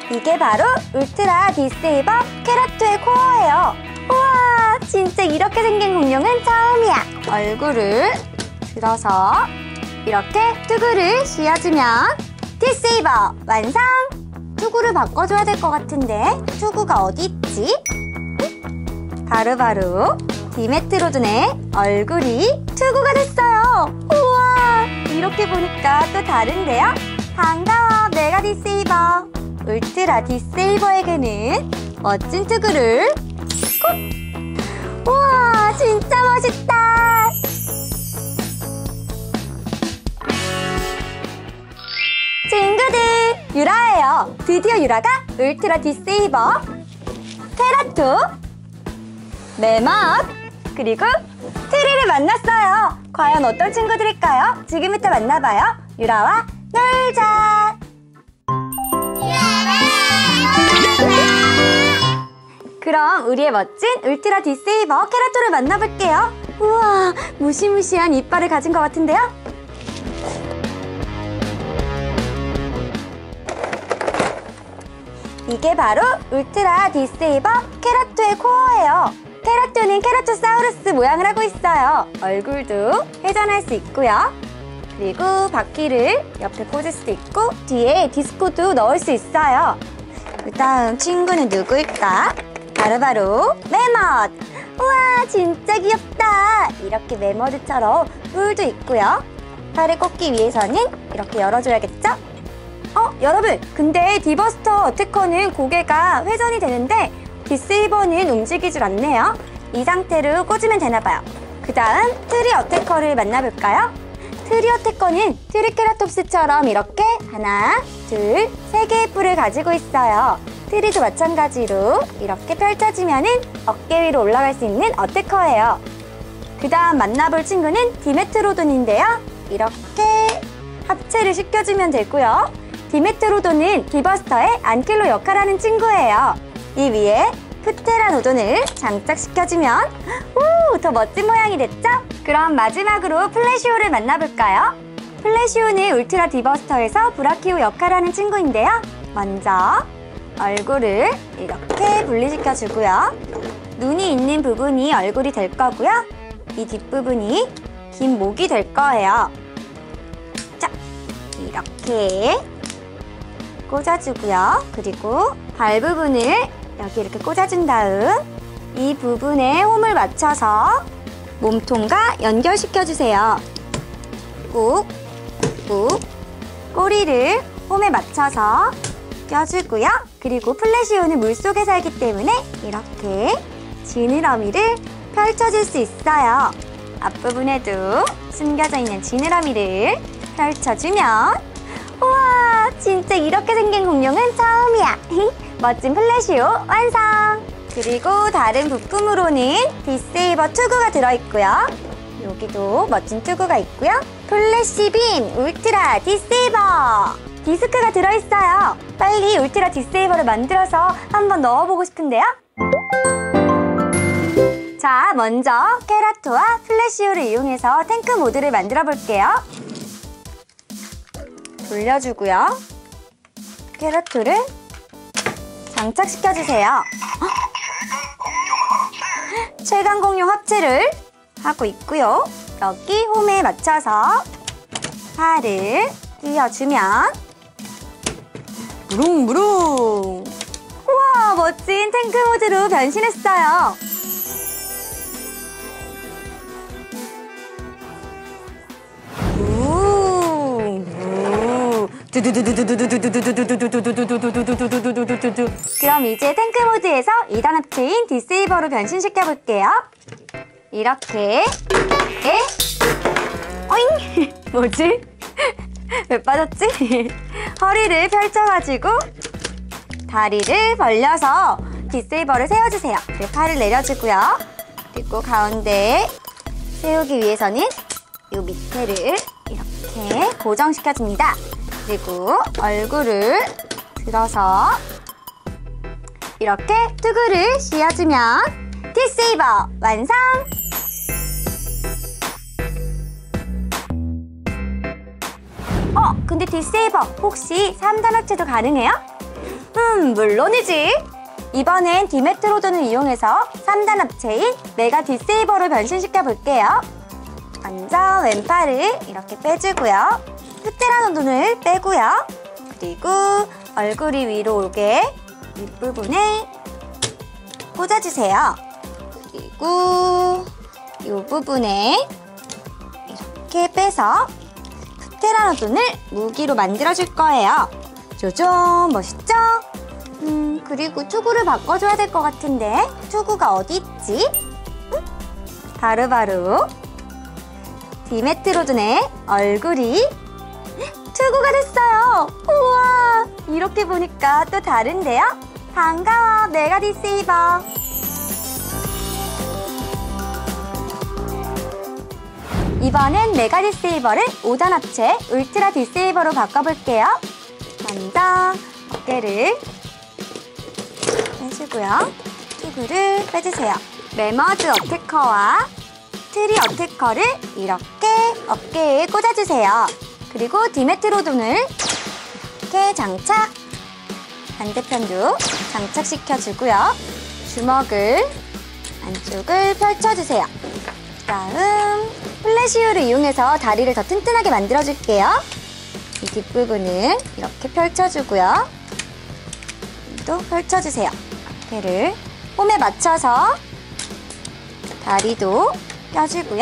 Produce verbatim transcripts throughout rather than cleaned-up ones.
이게 바로 울트라 디세이버 케라토의 코어예요. 우와, 진짜 이렇게 생긴 공룡은 처음이야. 얼굴을 들어서 이렇게 투구를 씌워주면 디세이버 완성! 투구를 바꿔줘야 될 것 같은데 투구가 어디 있지? 바로바로 디메트로돈의 얼굴이 투구가 됐어요. 우와, 이렇게 보니까 또 다른데요? 반가워, 내가 디세이버. 울트라 디세이버에게는 멋진 투구를 콕! 우와, 진짜 멋있다. 친구들, 유라예요. 드디어 유라가 울트라 디세이버 케라토, 메멋, 그리고 트리를 만났어요. 과연 어떤 친구들일까요? 지금부터 만나봐요. 유라와 놀자. 그럼 우리의 멋진 울트라 디세이버 케라토를 만나볼게요. 우와, 무시무시한 이빨을 가진 것 같은데요? 이게 바로 울트라 디세이버 케라토의 코어예요. 케라토는 케라토사우루스 모양을 하고 있어요. 얼굴도 회전할 수 있고요. 그리고 바퀴를 옆에 꽂을 수도 있고 뒤에 디스코도 넣을 수 있어요. 그 다음 친구는 누구일까? 바로바로 메멋! 우와, 진짜 귀엽다. 이렇게 메머드처럼 뿔도 있고요. 팔을 꽂기 위해서는 이렇게 열어줘야겠죠? 어, 여러분, 근데 디버스터 어태커는 고개가 회전이 되는데 디세이버는 움직이질 않네요. 이 상태로 꽂으면 되나봐요. 그 다음 트리 어태커를 만나볼까요? 트리 어태커는 트리케라톱스처럼 이렇게 하나, 둘, 세 개의 뿔을 가지고 있어요. 트리도 마찬가지로 이렇게 펼쳐지면은 어깨 위로 올라갈 수 있는 어태커예요. 그 다음 만나볼 친구는 디메트로돈인데요. 이렇게 합체를 시켜주면 되고요. 디메트로돈은 디버스터의 안킬로 역할하는 친구예요. 이 위에 프테라노돈을 장착시켜주면 오, 더 멋진 모양이 됐죠? 그럼 마지막으로 플래시오를 만나볼까요? 플래시오는 울트라 디버스터에서 브라키오 역할하는 친구인데요. 먼저 얼굴을 이렇게 분리시켜주고요. 눈이 있는 부분이 얼굴이 될 거고요. 이 뒷부분이 긴 목이 될 거예요. 자, 이렇게 꽂아주고요. 그리고 발 부분을 여기 이렇게 꽂아준 다음 이 부분에 홈을 맞춰서 몸통과 연결시켜주세요. 꾹, 꾹 꼬리를 홈에 맞춰서 껴주고요. 그리고 플래시오는 물속에 살기 때문에 이렇게 지느러미를 펼쳐줄 수 있어요. 앞부분에도 숨겨져 있는 지느러미를 펼쳐주면 우와, 진짜 이렇게 생긴 공룡은 처음이야. 멋진 플래시오 완성! 그리고 다른 부품으로는 디세이버 투구가 들어있고요. 여기도 멋진 투구가 있고요. 플래시빔 울트라 디세이버 디스크가 들어있어요. 빨리 울트라 디세이버를 만들어서 한번 넣어보고 싶은데요. 자, 먼저 케라토와 플래시오를 이용해서 탱크 모드를 만들어 볼게요. 돌려주고요. 케라토를 장착시켜주세요. 최강 공룡 합체를 하고 있고요. 여기 홈에 맞춰서 팔을 끼워주면 무릉무릉! 우와, 멋진 탱크 모드로 변신했어요. 그럼 이제 탱크 모드에서 이 단 합체인 디세이버로 변신시켜볼게요. 이렇게 에? 어잉? 뭐지? 왜 빠졌지? 허리를 펼쳐가지고 다리를 벌려서 디세이버를 세워주세요. 그리고 팔을 내려주고요. 그리고 가운데 세우기 위해서는 이 밑에를 이렇게 고정시켜줍니다. 그리고 얼굴을 들어서 이렇게 투구를 씌워주면 디세이버 완성! 어, 근데 디세이버 혹시 삼 단 합체도 가능해요? 음, 물론이지. 이번엔 디메트로돈을 이용해서 삼 단 합체인 메가 디세이버로 변신시켜 볼게요. 먼저 왼팔을 이렇게 빼주고요. 프테라노돈을 빼고요. 그리고 얼굴이 위로 오게 윗부분에 꽂아주세요. 그리고 이 부분에 이렇게 빼서 프테라노돈을 무기로 만들어줄 거예요. 쪼좀 멋있죠? 음, 그리고 투구를 바꿔줘야 될 것 같은데 투구가 어디 있지? 음? 바로바로 디메트로돈의 얼굴이 투구가 됐어요. 우와, 이렇게 보니까 또 다른데요? 반가워, 메가 디세이버. 이번엔 메가 디세이버를 오 단 합체 울트라 디세이버로 바꿔볼게요. 먼저 어깨를 빼주고요. 투구를 빼주세요. 메머드 어태커와 트리 어태커를 이렇게 어깨에 꽂아주세요. 그리고 디메트로돈을 이렇게 장착! 반대편도 장착시켜주고요. 주먹을 안쪽을 펼쳐주세요. 다음 플래시우를 이용해서 다리를 더 튼튼하게 만들어줄게요. 이 뒷부분을 이렇게 펼쳐주고요. 또 펼쳐주세요. 어깨를 홈에 맞춰서 다리도 껴주고요.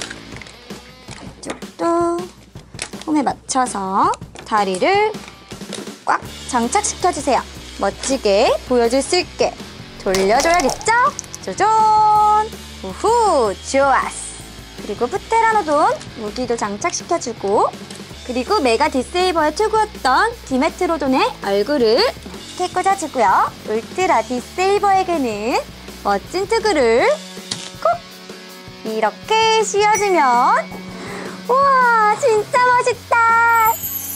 이쪽도 홈에 맞춰서 다리를 꽉 장착시켜주세요. 멋지게 보여줄 수 있게 돌려줘야겠죠? 조존! 우후! 좋았어! 그리고 프테라노돈 무기도 장착시켜주고 그리고 메가 디세이버의 투구였던 디메트로돈의 얼굴을 이렇게 꽂아주고요. 울트라 디세이버에게는 멋진 투구를 콕! 이렇게 씌워주면 우와, 진짜 멋있다!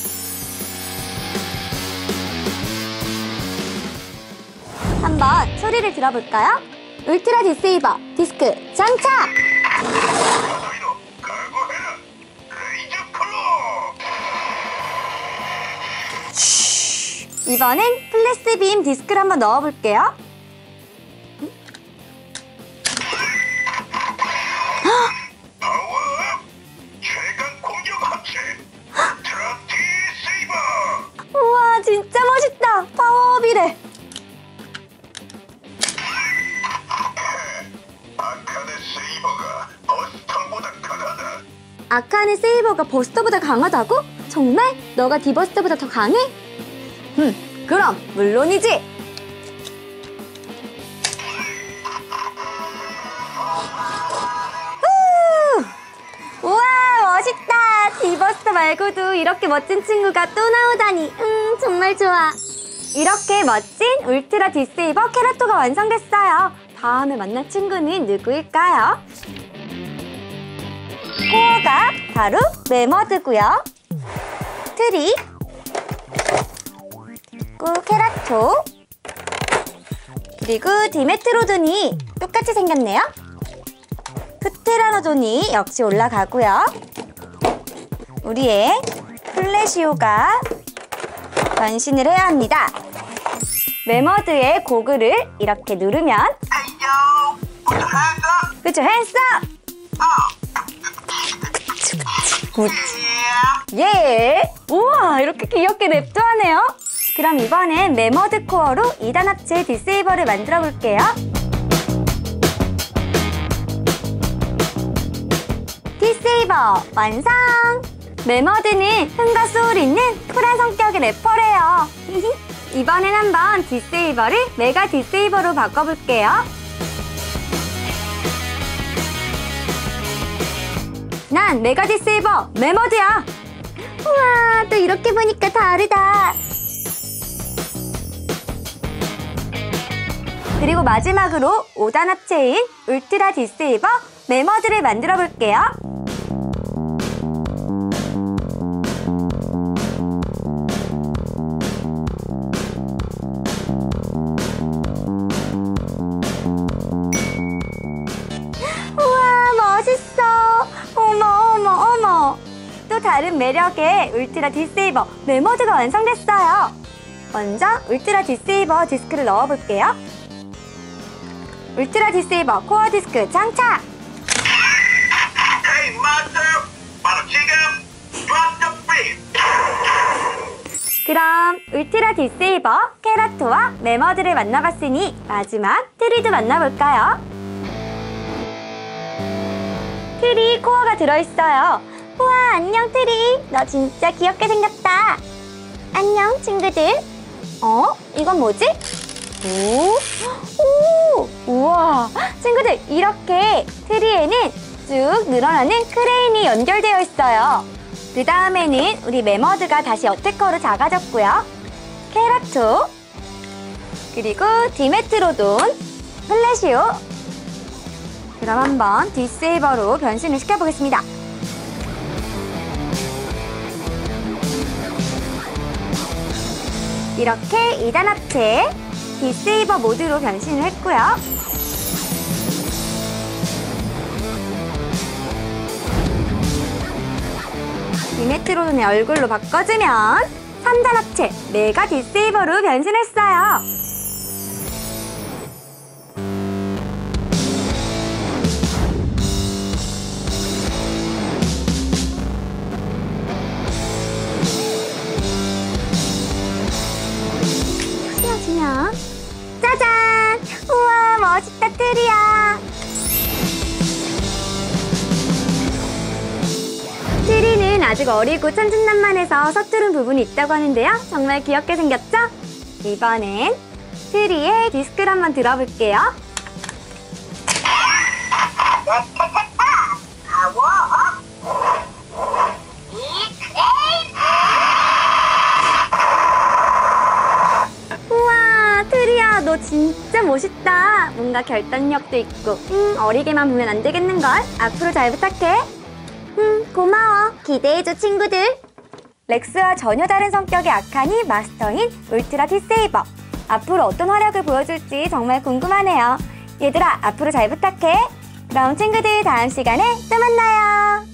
한번 소리를 들어볼까요? 울트라 디세이버 디스크 장착! 이번엔 플래시빔 디스크를 한번 넣어볼게요. 우와, 진짜 멋있다! 파워업이래! 아카네 세이버가 버스터보다 강하다. 아카네 세이버가 버스터보다 강하다고? 정말? 너가 디버스터보다 더 강해? 음, 그럼 물론이지! 후! 우와, 멋있다! 디버스터 말고도 이렇게 멋진 친구가 또 나오다니 음, 정말 좋아! 이렇게 멋진 울트라 디세이버 캐라토가 완성됐어요! 다음에 만날 친구는 누구일까요? 코어가 바로 메머드고요. 트리, 그리고 캐라토, 그리고 디메트로돈이 똑같이 생겼네요. 프테라노돈이 역시 올라가고요. 우리의 플래시오가 변신을 해야 합니다. 메머드의 고글을 이렇게 누르면 그쵸, 핸스 업! 예! 우와, 이렇게 귀엽게 랩도 하네요. 그럼 이번엔 메머드 코어로 이 단 합체 디세이버를 만들어 볼게요. 디세이버 완성! 메머드는 흥과 소울 있는 쿨한 성격의 래퍼래요. 이번엔 한번 디세이버를 메가 디세이버로 바꿔볼게요. 난 메가 디세이버 메머드야. 우와, 또 이렇게 보니까 다르다. 그리고 마지막으로 오 단 합체인 울트라 디세이버 메머드를 만들어 볼게요. 우와, 멋있어. 어머 어머 어머. 또 다른 매력의 울트라 디세이버 메머드가 완성됐어요. 먼저 울트라 디세이버 디스크를 넣어볼게요. 울트라 디세이버 코어 디스크 장착! 헤이 마스터, 바로 지금 drop the beat. 그럼 울트라 디세이버, 케라토와 메머드를 만나봤으니 마지막 트리도 만나볼까요? 트리 코어가 들어있어요. 우와, 안녕 트리. 너 진짜 귀엽게 생겼다. 안녕 친구들. 어? 이건 뭐지? 오, 오, 우와. 친구들, 이렇게 트리에는 쭉 늘어나는 크레인이 연결되어 있어요. 그 다음에는 우리 메머드가 다시 어태커로 작아졌고요. 케라토, 그리고 디메트로돈, 플래시오. 그럼 한번 디세이버로 변신을 시켜보겠습니다. 이렇게 이 단 합체 디세이버 모드로 변신을 했고요. 디메트로돈의 얼굴로 바꿔주면 삼 단 합체 메가 디세이버로 변신했어요. 씌워주면 짜잔! 우와, 멋있다 트리야. 트리는 아직 어리고 천진난만해서 서투른 부분이 있다고 하는데요. 정말 귀엽게 생겼죠? 이번엔 트리의 디스크를 한번 들어볼게요. 우와, 트리야, 너 진짜 멋있다. 뭔가 결단력도 있고 음, 어리게만 보면 안 되겠는걸? 앞으로 잘 부탁해. 음, 고마워. 기대해줘, 친구들. 렉스와 전혀 다른 성격의 아칸이 마스터인 울트라 디세이버. 앞으로 어떤 활약을 보여줄지 정말 궁금하네요. 얘들아, 앞으로 잘 부탁해. 그럼 친구들, 다음 시간에 또 만나요.